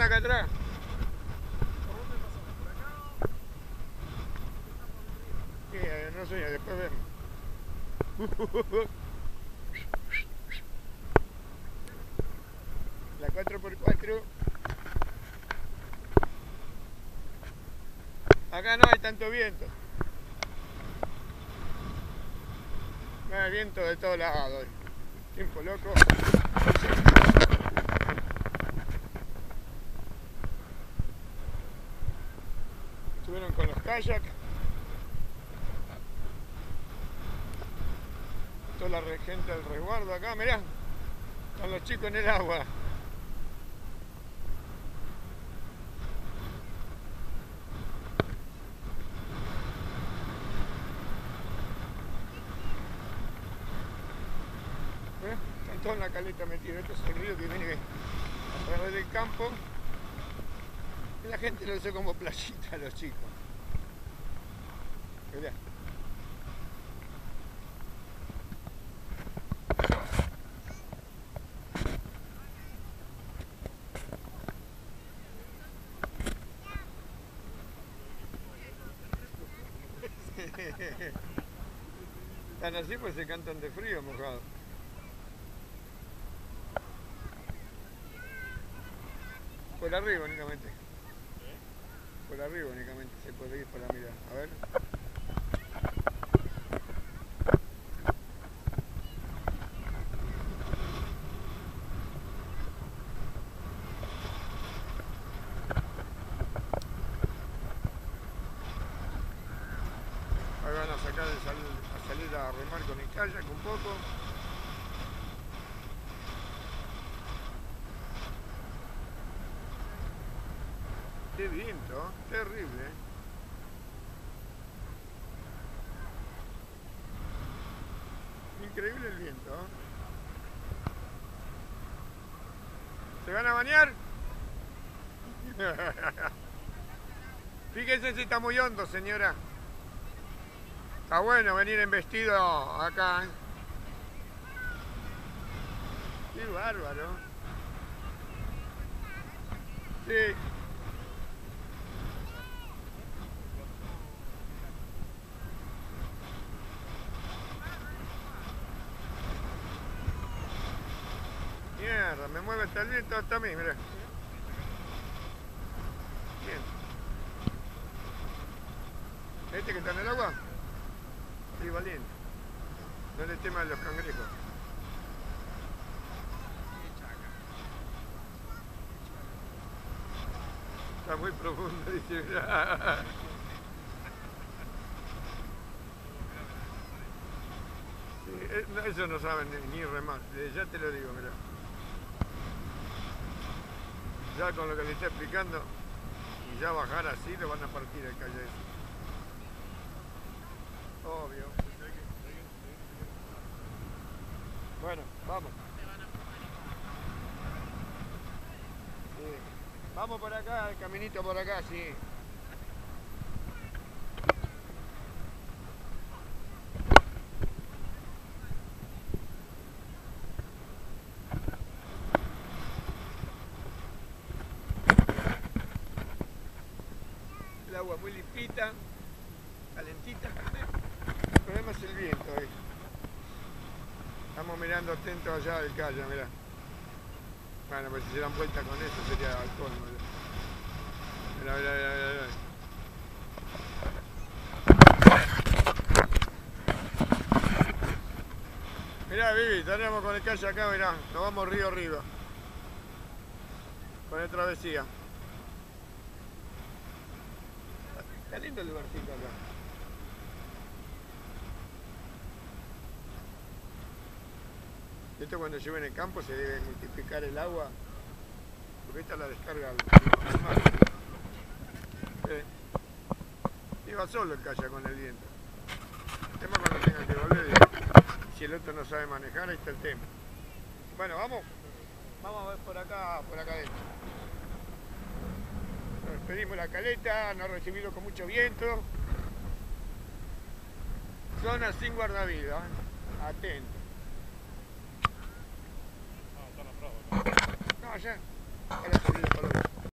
acá atrás. No sé, después vemos. La 4x4. Acá no hay tanto viento. No hay viento de todos lados. Tiempo loco. Estuvieron con los kayaks. Toda la gente del resguardo acá, mirá. Están los chicos en el agua. Están todos en la caleta metidos. Esto es el río que viene a través del campo. Y la gente lo usa como playita a los chicos. Mirá. Están así pues se cantan de frío mojados. Por arriba únicamente. Por arriba únicamente se puede ir para mirar. A ver. Ahí van a sacar a salir a remar con el kayak un poco. Qué viento, terrible. Increíble el viento. ¿Se van a bañar? Fíjense si está muy hondo, señora. Está bueno venir en vestido acá. Qué bárbaro. Sí. Mierda, me mueve hasta el viento hasta a mí, mirá. Bien. ¿Este que está en el agua? Sí, valiente. No le teman los cangrejos. Está muy profundo, dice. Sí, no, eso no saben ni remar, ya te lo digo, mirá. Ya con lo que le está explicando, y ya bajar así lo van a partir el kayak. Obvio. Bueno, vamos. Sí. Vamos por acá, el caminito por acá, sí. El agua muy limpita, calentita. El problema es el viento hoy. Estamos mirando atentos allá del kayak, mirá. Bueno, pues si se dan vuelta con eso sería al colmo. Mirá, mirá, mirá, mirá. Mirá, Vivi, estaríamos con el kayak acá, mirá. Nos vamos río arriba. Con el travesía. Está lindo el lugarcito acá. Esto cuando llueve en el campo se debe multiplicar el agua, porque esta la descarga al mar. Iba solo el kayak con el viento. El tema cuando tenga que volver, si el otro no sabe manejar, ahí está el tema. Bueno, vamos a ver por acá adentro. Nos despedimos la caleta, nos ha recibido con mucho viento. Zona sin guardavidas, atento. No, allá. Ahora